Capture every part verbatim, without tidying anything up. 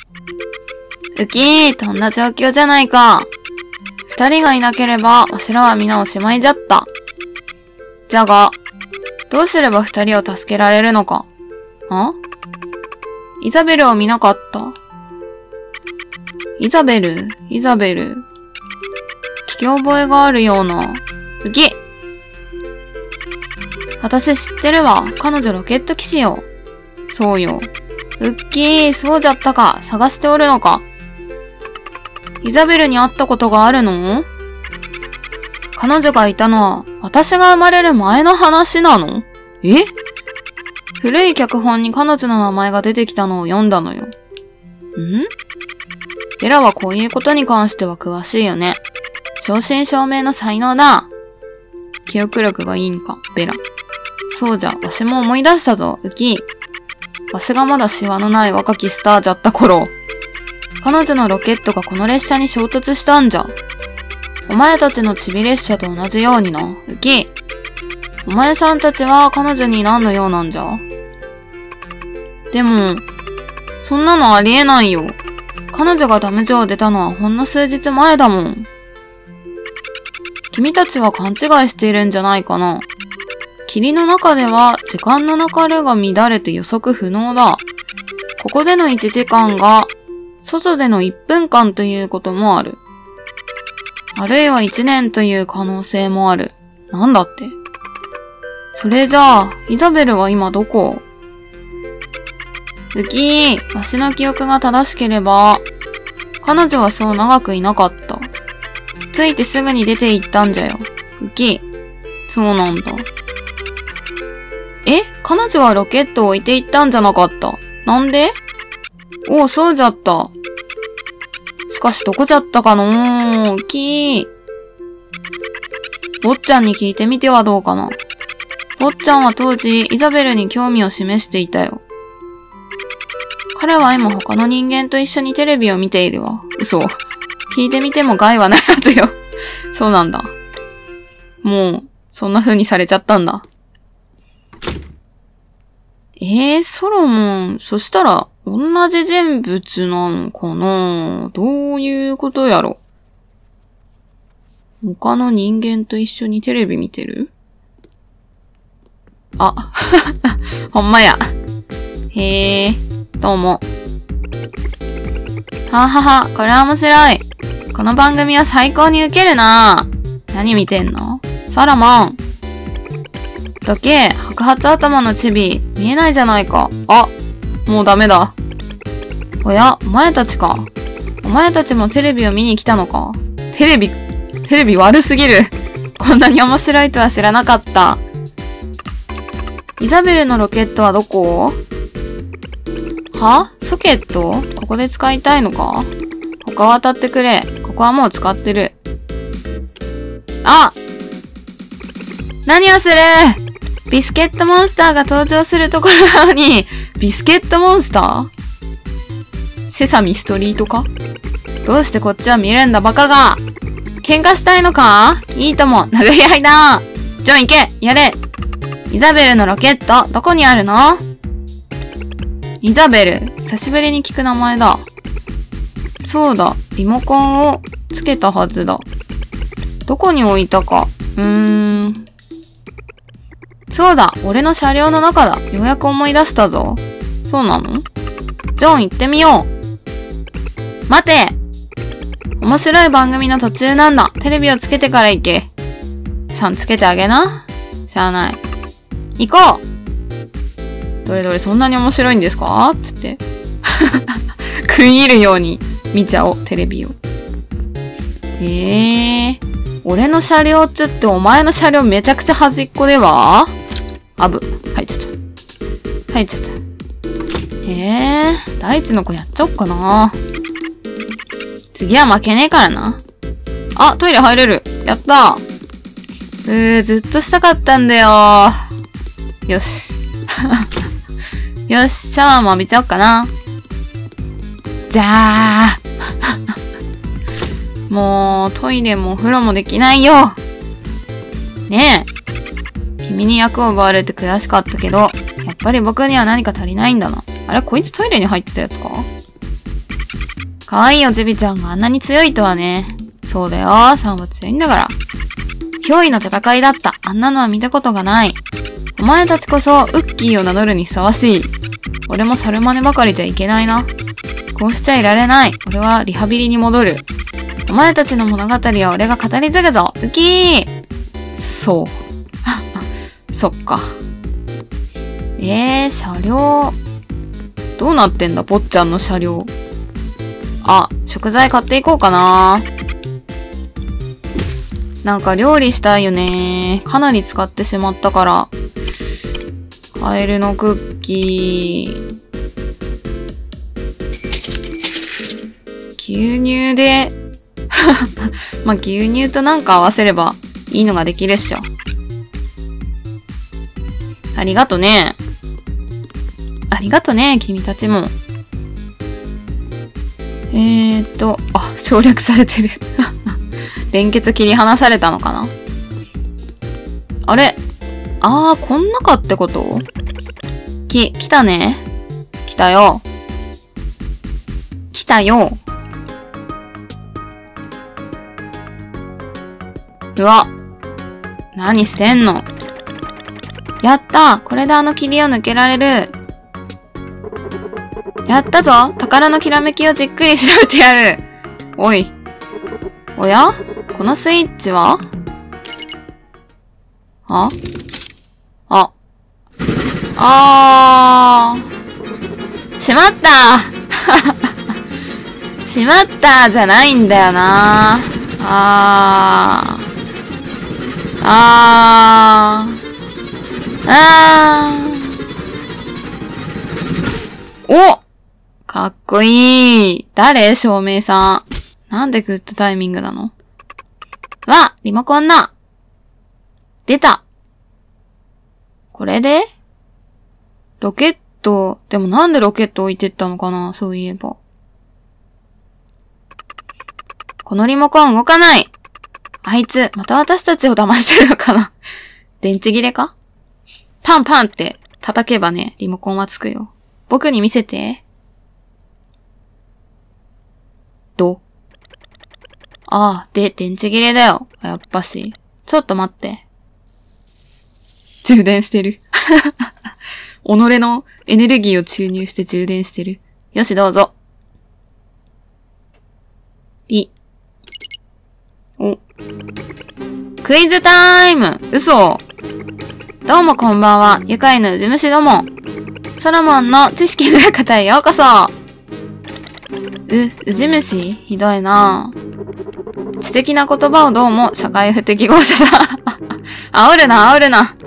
ウキー、とんな状況じゃないか。二人がいなければ、わしらは皆おしまいじゃった。じゃが、どうすれば二人を助けられるのか。あ？イザベルを見なかった。イザベル、イザベル。聞き覚えがあるような。ウキ！私知ってるわ。彼女ロケット騎士よ。そうよ。ウッキー、そうじゃったか。探しておるのか。イザベルに会ったことがあるの？彼女がいたのは、私が生まれる前の話なの？え？古い脚本に彼女の名前が出てきたのを読んだのよ。ん？ベラはこういうことに関しては詳しいよね。正真正銘の才能だ。記憶力がいいんか、ベラ。そうじゃ、わしも思い出したぞ、ウキ。わしがまだシワのない若きスターじゃった頃、彼女のロケットがこの列車に衝突したんじゃ。お前たちのチビ列車と同じようにな、ウキ。お前さんたちは彼女に何の用なんじゃ？でも、そんなのありえないよ。彼女がダム城を出たのはほんの数日前だもん。君たちは勘違いしているんじゃないかな。霧の中では時間の流れが乱れて予測不能だ。ここでのいちじかんが外でのいっぷんかんということもある。あるいはいちねんという可能性もある。なんだって。それじゃあ、イザベルは今どこ？ウキー、わしの記憶が正しければ、彼女はそう長くいなかった。着いてすぐに出て行ったんじゃよ。ウキー、そうなんだ。え？彼女はロケットを置いて行ったんじゃなかった。なんで？おお、そうじゃった。しかしどこじゃったかのー、ウキー。坊ちゃんに聞いてみてはどうかな。坊ちゃんは当時、イザベルに興味を示していたよ。彼は今他の人間と一緒にテレビを見ているわ。嘘。聞いてみても害はないはずよ。そうなんだ。もう、そんな風にされちゃったんだ。えー、ソロモン、そしたら、同じ人物なのかな？どういうことやろ？他の人間と一緒にテレビ見てる？あ、ほんまや。へえ、どうも。ははは、これは面白い。この番組は最高にウケるな。何見てんの？ソロモン。どけ、白髪頭のチビ、見えないじゃないか。あ、もうダメだ。おや、お前たちか。お前たちもテレビを見に来たのか。テレビ、テレビ悪すぎる。こんなに面白いとは知らなかった。イザベルのロケットはどこ？は？ソケット？ここで使いたいのか？他は当たってくれ。ここはもう使ってる。あ！何をする？ビスケットモンスターが登場するところなのに、ビスケットモンスター？セサミストリートか？どうしてこっちは見るんだバカが！喧嘩したいのか？いいとも、殴り合いだ！ジョン行け！やれ！イザベルのロケット、どこにあるの？イザベル、久しぶりに聞く名前だ。そうだ、リモコンをつけたはずだ。どこに置いたか。うーん。そうだ、俺の車両の中だ。ようやく思い出したぞ。そうなの？ジョン行ってみよう。待て！面白い番組の途中なんだ。テレビをつけてから行け。さんつけてあげな。しゃあない。行こう！どれどれそんなに面白いんですか？つって。食い入るように見ちゃおう、テレビを。えー。俺の車両っつってお前の車両めちゃくちゃ端っこでは？あぶ。入っちゃった。入っちゃった。えー。第一の子やっちゃおっかな。次は負けねえからな。あ、トイレ入れる。やったー。うー、ずっとしたかったんだよー。よし。よし、シャワーも浴びちゃおっかな。じゃー。もう、トイレもお風呂もできないよ。ねえ。君に役を奪われて悔しかったけど、やっぱり僕には何か足りないんだな。あれ、こいつトイレに入ってたやつか？ かわいいおじびちゃんがあんなに強いとはね。そうだよ、さんは強いんだから。脅威の戦いだった。あんなのは見たことがない。お前たちこそ、ウッキーを名乗るにふさわしい。俺も猿真似ばかりじゃいけないな。こうしちゃいられない。俺はリハビリに戻る。お前たちの物語は俺が語り継ぐぞ。ウッキー。そう。そっか。えー、車両。どうなってんだ、坊ちゃんの車両。あ、食材買っていこうかな。なんか料理したいよね。かなり使ってしまったから。カエルのクッキー。牛乳で、まあ、牛乳となんか合わせればいいのができるっしょ。ありがとね。ありがとね、君たちも。えーっと、あ、省略されてる。連結切り離されたのかな。あれあー、こん中ってこと？き、来たね。来たよ。来たよ。うわ。何してんの？やったこれであの霧を抜けられる。やったぞ宝のきらめきをじっくり調べてやる。おい。おや？このスイッチは？あ？あ。あー。しまったしまったじゃないんだよな。あー。あー。あー。お！かっこいい。誰？照明さん。なんでグッドタイミングなの？わ！リモコンだ。出た。これで？ロケット、でもなんでロケット置いてったのかな？そういえば。このリモコン動かない。あいつ、また私たちを騙してるのかな？電池切れか？パンパンって叩けばね、リモコンはつくよ。僕に見せて。ど？ああ、で、電池切れだよ。やっぱし。ちょっと待って。充電してる。己のエネルギーを注入して充電してる。よし、どうぞ。ピ。お。クイズタイム！嘘！どうもこんばんは。愉快なウジ虫ども。ソロモンの知識の館へようこそ。う、ウジ虫？ひどいなぁ。知的な言葉をどうも社会不適合者だ。煽るな、煽るな。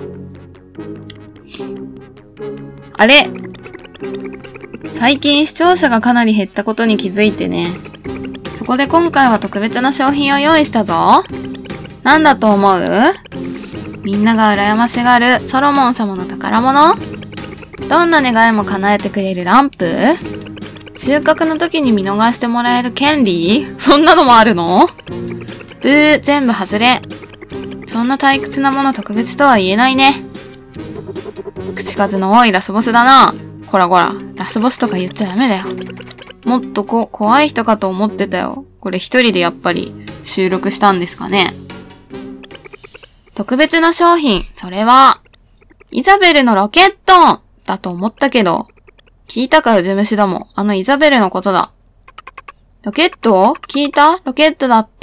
あれ？最近視聴者がかなり減ったことに気づいてね。そこで今回は特別な商品を用意したぞ。なんだと思う？みんなが羨ましがるソロモン様の宝物？どんな願いも叶えてくれるランプ？収穫の時に見逃してもらえる権利？そんなのもあるの？ブー、全部外れ。そんな退屈なもの特別とは言えないね。口数の多いラスボスだな。こらこら、ラスボスとか言っちゃダメだよ。もっとこ、怖い人かと思ってたよ。これ一人でやっぱり収録したんですかね。特別な商品、それは、イザベルのロケットだと思ったけど、聞いたかウジ虫ども、あのイザベルのことだ。ロケット？聞いた？ロケットだって。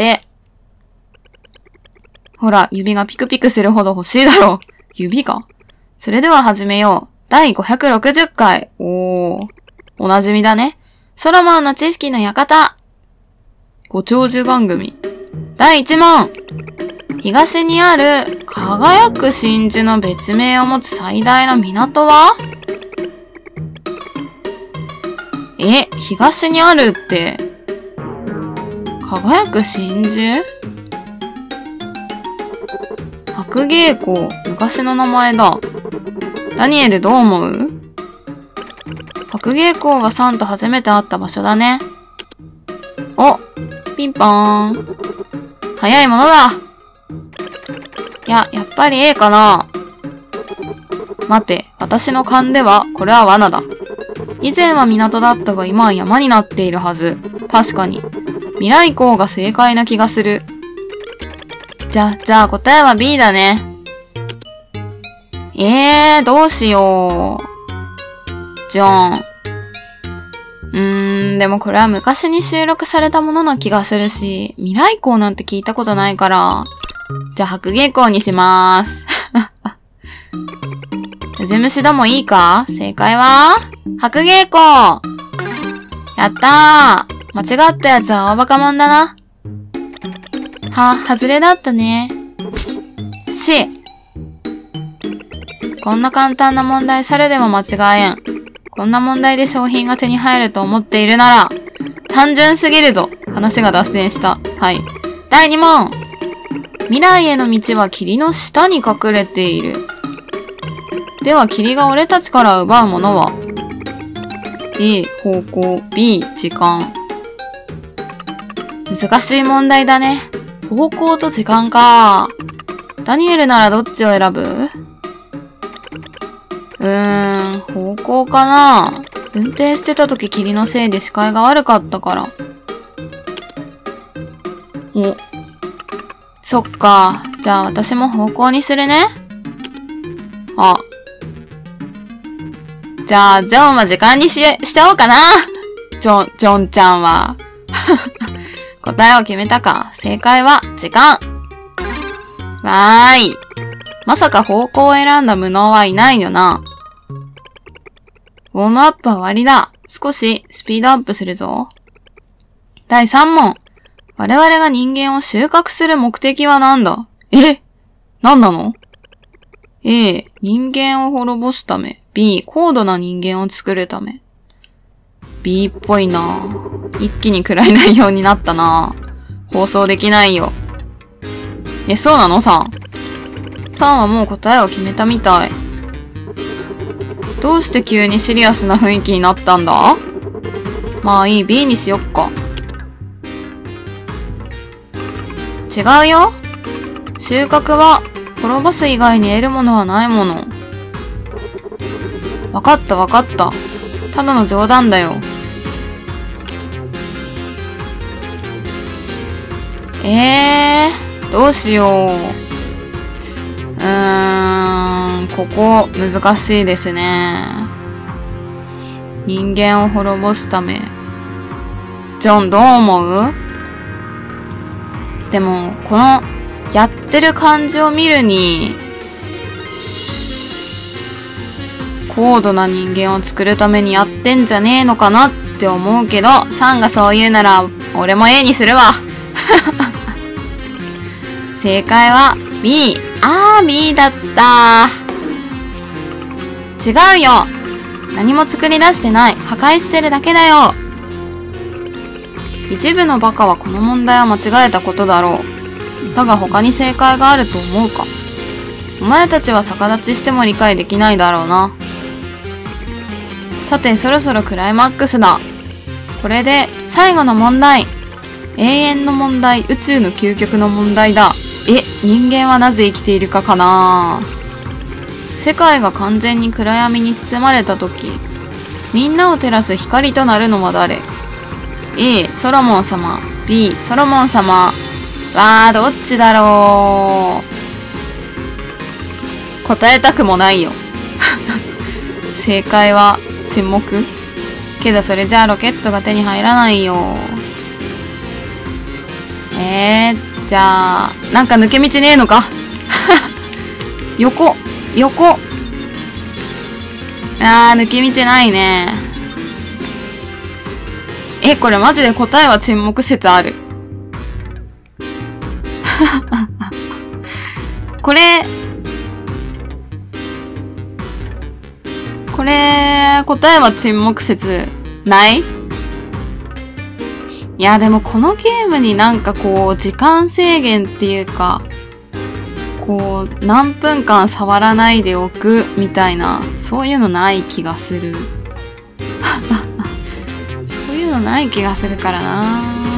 ほら、指がピクピクするほど欲しいだろう。指が？それでは始めよう。だいごひゃくろくじゅっかい。おー。おなじみだね。ソロモンの知識の館。ご長寿番組。だいいち問。東にある輝く真珠の別名を持つ最大の港は？え、東にあるって、輝く真珠？白芸港、昔の名前だ。ダニエルどう思う？白芸港はサンと初めて会った場所だね。お、ピンポーン。早いものだ。いや、やっぱり A かな。待て、私の勘ではこれは罠だ。以前は港だったが今は山になっているはず。 確かに。未来校が正解な気がする。じゃ、じゃあ答えは B だね。えー、どうしよう。じゃん。うーん、でもこれは昔に収録されたものな気がするし、未来校なんて聞いたことないから、じゃあ白芸校にしまーす。ウジ虫どもいいか？正解は白芸校。やったー。間違ったやつは大バカもんだな。は、外れだったね。し。こんな簡単な問題されでも間違えん。こんな問題で商品が手に入ると思っているなら、単純すぎるぞ。話が脱線した。はい。だいに問。未来への道は霧の下に隠れている。では霧が俺たちから奪うものは A、方向、B、時間。難しい問題だね。方向と時間か。ダニエルならどっちを選ぶ？うーん、方向かな。運転してた時霧のせいで視界が悪かったから。お。そっか。じゃあ私も方向にするね。あ。じゃあ、ジョンは時間にし、しちゃおうかな。ジョン、ジョンちゃんは。答えを決めたか。正解は、時間。わーい。まさか方向を選んだ無能はいないよな。ウォームアップは終わりだ。少しスピードアップするぞ。だいさん問。我々が人間を収穫する目的は何だ？え？何なの？ A、人間を滅ぼすため。B、高度な人間を作るため。B っぽいな。一気に暗い内容になったな。放送できないよ。え、そうなの ?さん。さんはもう答えを決めたみたい。どうして急にシリアスな雰囲気になったんだ？まあいい、B にしよっか。違うよ。収穫は滅ぼす以外に得るものはないもの。わかったわかった。ただの冗談だよ。えー、どうしよう。うーん、ここ難しいですね。人間を滅ぼすため。ジョンどう思う？でも、このやってる感じを見るに、高度な人間を作るためにやってんじゃねえのかなって思うけど、さんがそう言うなら、俺も A にするわ。正解は B。あー、B だった。違うよ。何も作り出してない。破壊してるだけだよ。一部のバカはこの問題を間違えたことだろう。だが他に正解があると思うか。お前たちは逆立ちしても理解できないだろうな。さて、そろそろクライマックスだ。これで最後の問題。永遠の問題、宇宙の究極の問題だ。え、人間はなぜ生きているかかな？世界が完全に暗闇に包まれたとき、みんなを照らす光となるのは誰？ A、ソロモン様。B、ソロモン様。わー、どっちだろう。答えたくもないよ。正解は沈黙？けどそれじゃあロケットが手に入らないよ。えー、じゃあ、なんか抜け道ねえのか。横、横。あー、抜け道ないね。え、これマジで答えは沈黙説ある。これ、これ、答えは沈黙説ない？いや、でもこのゲームになんかこう、時間制限っていうか、こう、何分間触らないでおくみたいな、そういうのない気がする。そういうのない気がするからな。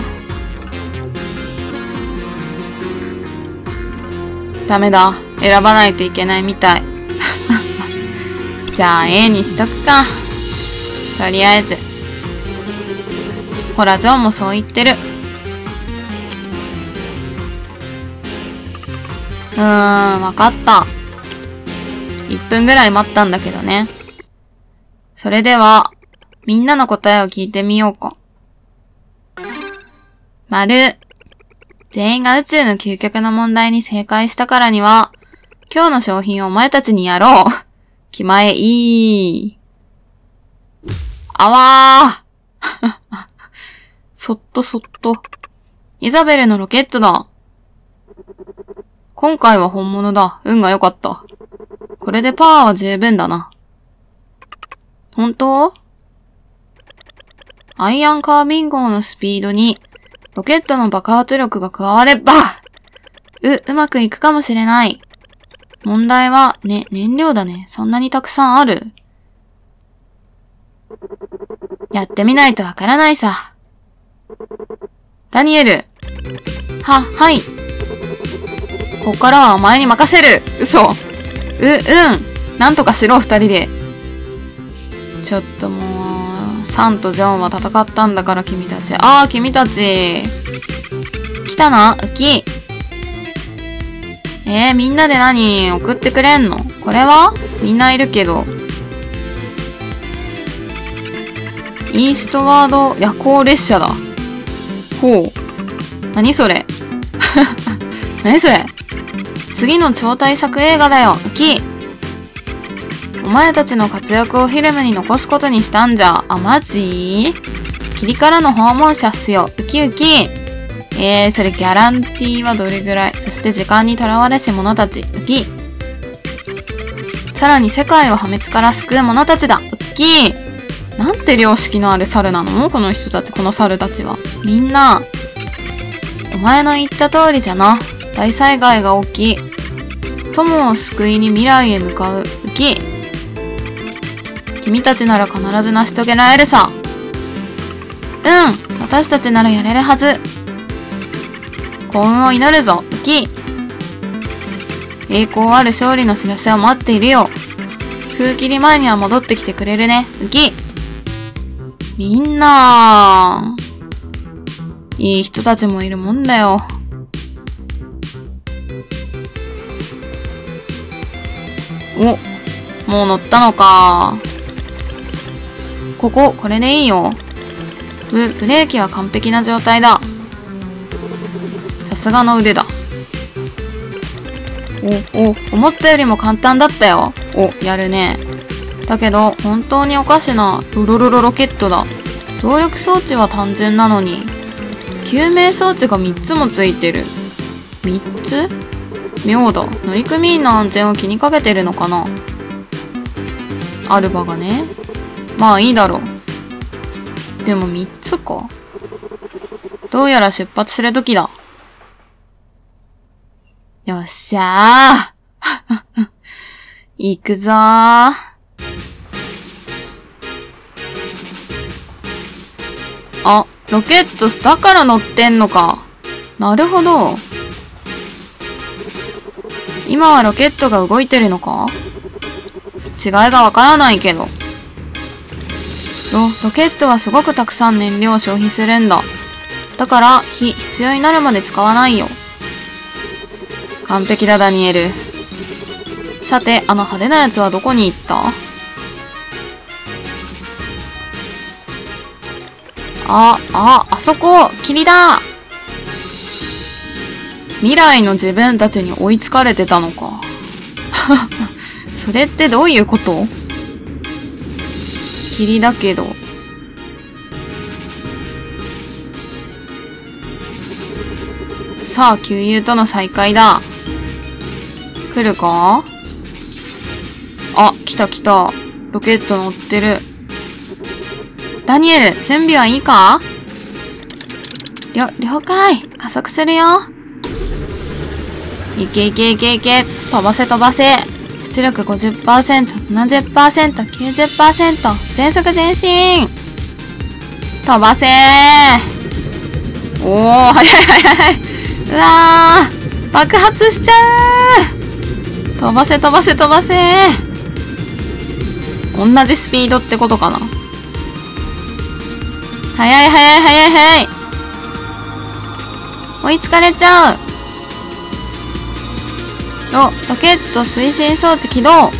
ダメだ。選ばないといけないみたい。じゃあ A にしとくか。とりあえず。 ほら、ジョンもそう言ってる。うーん、わかった。いっぷんぐらい待ったんだけどね。それでは、みんなの答えを聞いてみようか。丸。全員が宇宙の究極の問題に正解したからには、今日の商品をお前たちにやろう。気前いい。あわー。そっとそっと。イザベルのロケットだ。今回は本物だ。運が良かった。これでパワーは十分だな。本当？アイアンカービン号のスピードに、ロケットの爆発力が加われば、う、うまくいくかもしれない。問題は、ね、燃料だね。そんなにたくさんある？やってみないとわからないさ。ダニエル。は、はい。ここからはお前に任せる。嘘。う、うん。なんとかしろ、二人で。ちょっともう、サンとジョンは戦ったんだから君たち。ああ、君たち。来たな、ウキ。えー、みんなで何送ってくれんの？これはみんないるけど。イーストワード夜行列車だ。ほう。何それ何それ次の超大作映画だよ、ウキ。お前たちの活躍をフィルムに残すことにしたんじゃ。あ、マジ？霧からの訪問者っすよ、ウキウキ。えー、それギャランティーはどれぐらい？そして時間にとらわれし者たち、ウキ。さらに世界を破滅から救う者たちだ、ウキ。なんて良識のある猿なの？この人たち、この猿たちは。みんな、お前の言った通りじゃな。大災害が起き、友を救いに未来へ向かう、ウキ。君たちなら必ず成し遂げられるさ。うん、私たちならやれるはず。幸運を祈るぞ、ウキ。栄光ある勝利の知らせを待っているよ。風切り前には戻ってきてくれるね、ウキ。みんな、いい人たちもいるもんだよ。お、もう乗ったのか。ここ、これでいいよ。ブ、ブレーキは完璧な状態だ。さすがの腕だ。お、お、思ったよりも簡単だったよ。お、やるね。だけど、本当におかしな、ロロロロロケットだ。動力装置は単純なのに、救命装置がみっつもついてる。みっつ？妙だ。乗組員の安全を気にかけてるのかな？アルバがね。まあいいだろう。でもみっつか。どうやら出発するときだ。よっしゃー。行くぞー。あ、ロケットだから乗ってんのか。なるほど。今はロケットが動いてるのか？違いがわからないけど。ロ、ロケットはすごくたくさん燃料を消費するんだ。だから、火必要になるまで使わないよ。完璧だ、ダニエル。さて、あの派手なやつはどこに行った？あ、あ、あそこ！霧だ！未来の自分たちに追いつかれてたのか。それってどういうこと？霧だけど。さあ、旧友との再会だ。来るか？あ、来た来た。ロケット乗ってる。ダニエル、準備はいいか？りょ、了解。加速するよ。いけいけいけいけ。飛ばせ飛ばせ。出力 ごじゅっパーセント、ななじゅっパーセント、きゅうじゅっパーセント。全速前進。飛ばせー。おー、早い早い。うわー、爆発しちゃう。飛ばせ飛ばせ飛ばせ。同じスピードってことかな。 早い早い早い早い。追いつかれちゃう。お、ロケット推進装置起動。や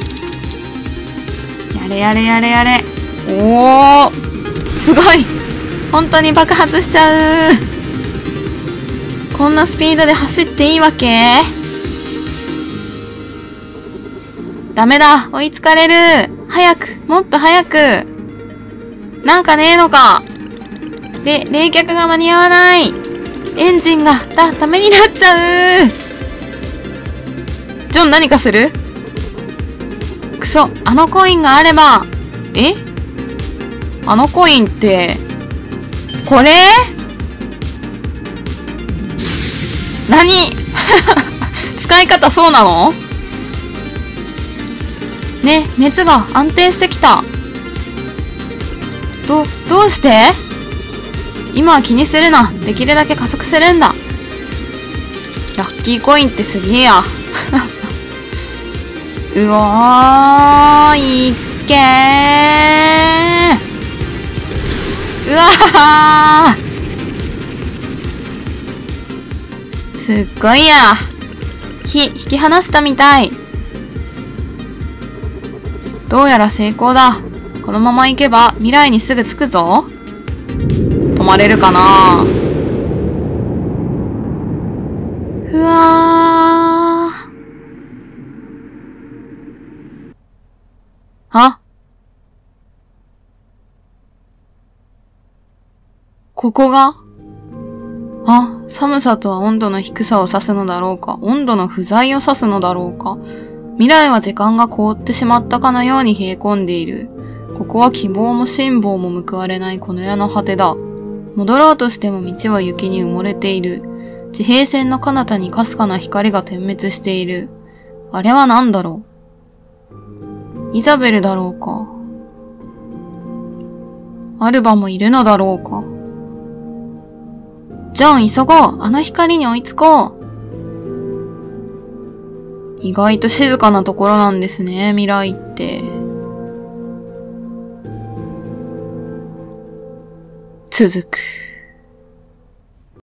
れやれやれやれ。おー、すごい。本当に爆発しちゃう。こんなスピードで走っていいわけ？ダメだ。追いつかれる。早く。もっと早く。なんかねえのか。れ、冷却が間に合わない。エンジンが、だ、ダメになっちゃう。ジョン何かする？くそ、あのコインがあれば。え？あのコインって、これ？何？使い方そうなの？ね、熱が安定してきた。ど、どうして？今は気にするな。できるだけ加速するんだ。ラッキーコインってすげえや。うわー、いっけー。うわー。すっごいや。火、引き離したみたい。どうやら成功だ。このまま行けば未来にすぐ着くぞ。止まれるかな？ふわー。あ？ここが？あ、寒さとは温度の低さを指すのだろうか、温度の不在を指すのだろうか。未来は時間が凍ってしまったかのように冷え込んでいる。ここは希望も辛抱も報われないこの世の果てだ。戻ろうとしても道は雪に埋もれている。地平線の彼方にかすかな光が点滅している。あれは何だろう。イザベルだろうか。アルバもいるのだろうか。ジョン、急ごう。あの光に追いつこう。意外と静かなところなんですね、未来って。続く。